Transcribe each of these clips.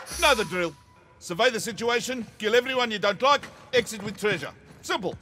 Know the drill. Survey the situation, kill everyone you don't like, exit with treasure. Simple.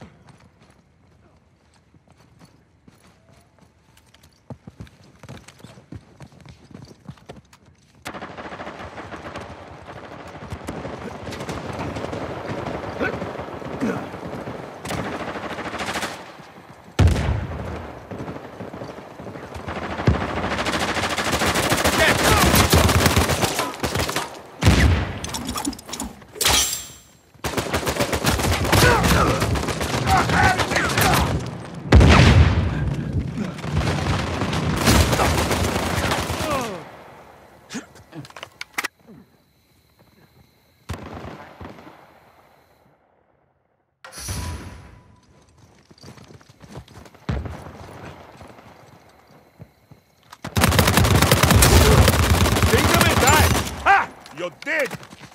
You're dead!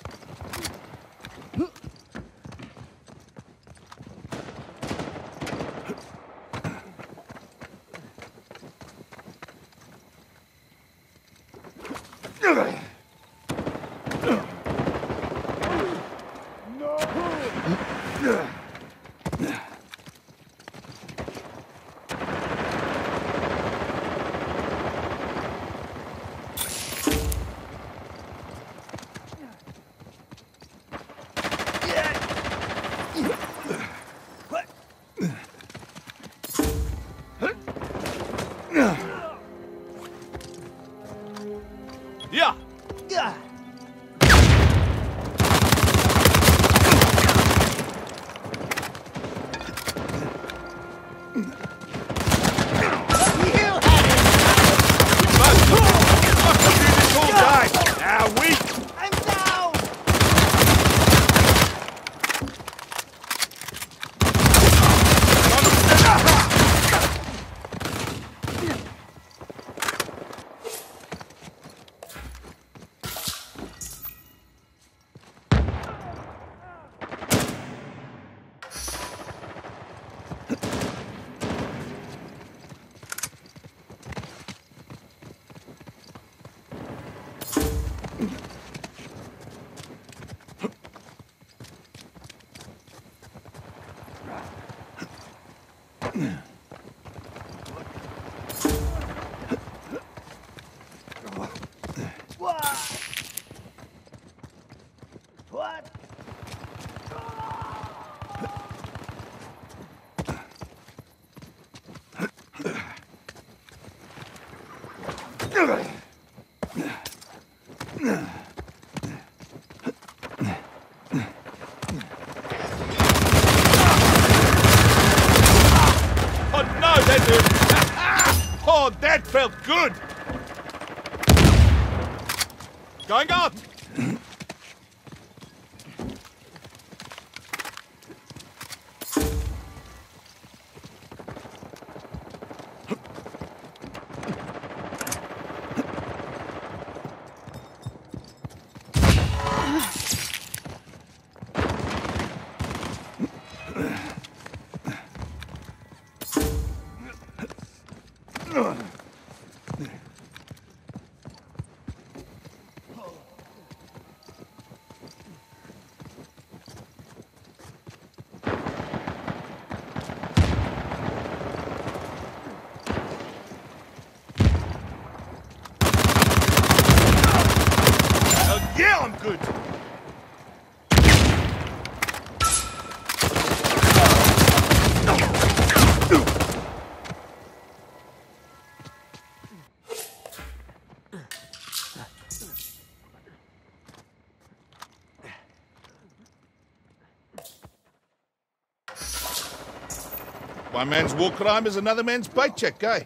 Yeah. What? Oh no, that hurt! Oh, that felt good! Going up! Yeah, I'm good. One man's war crime is another man's paycheck, eh?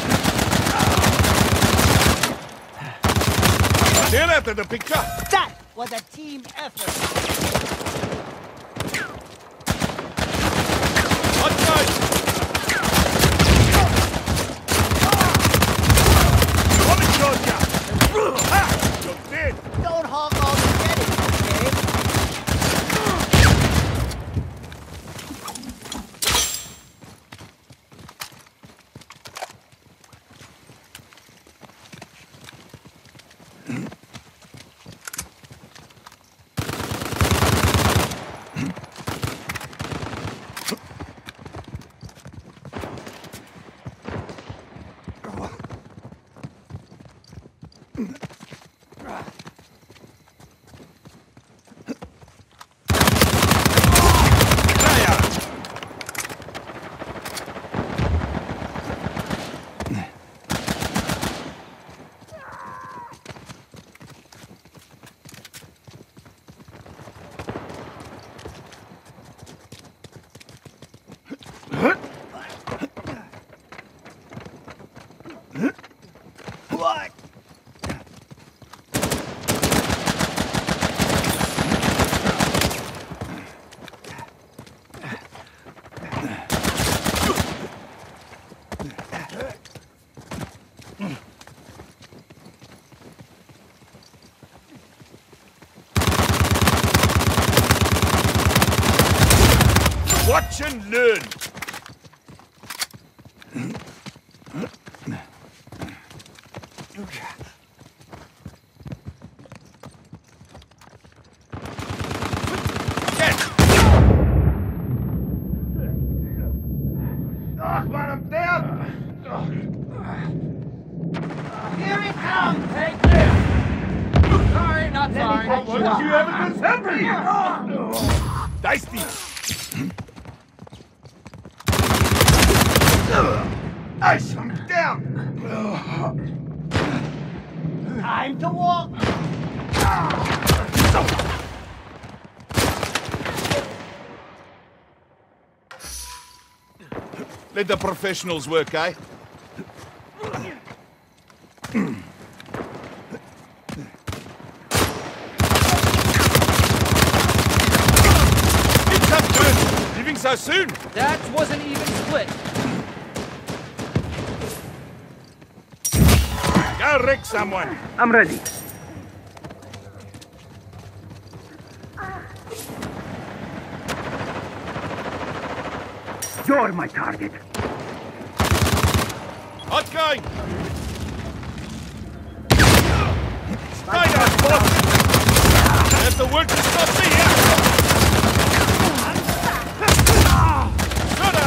They're after the picture. That! was a team effort. Hot guys! Coming, soldier! You're dead! Don't hog all the credit, okay? What? Watch and learn! Ach, man, I'm down! Here it comes! Take this! Sorry, not sorry. What did you evidence happening? Dicey! Ice, I'm down! Time to walk. Let the professionals work, eh? It's up, dude! Leaving so soon? That was an even split. Go wreck someone! I'm ready. You're my target. Hot going! Stay down, boss! That's the work to stop me, yeah? Shut up!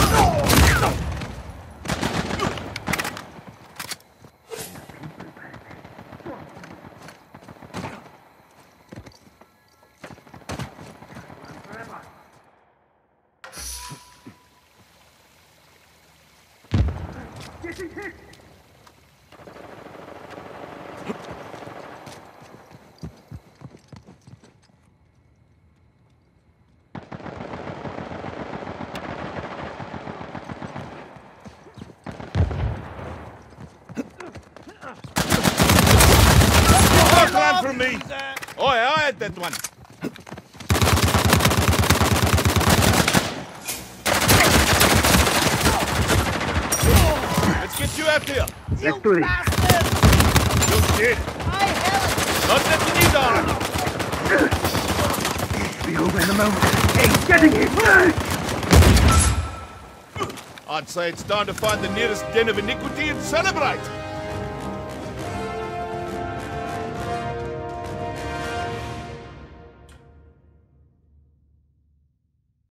Run from me! Oh, I had that one. Let's get you out here. Let's do this. Bastard! You're dead. I held Not that you need on. Be over in a moment. Hey, getting it! I'd say it's time to find the nearest den of iniquity and celebrate.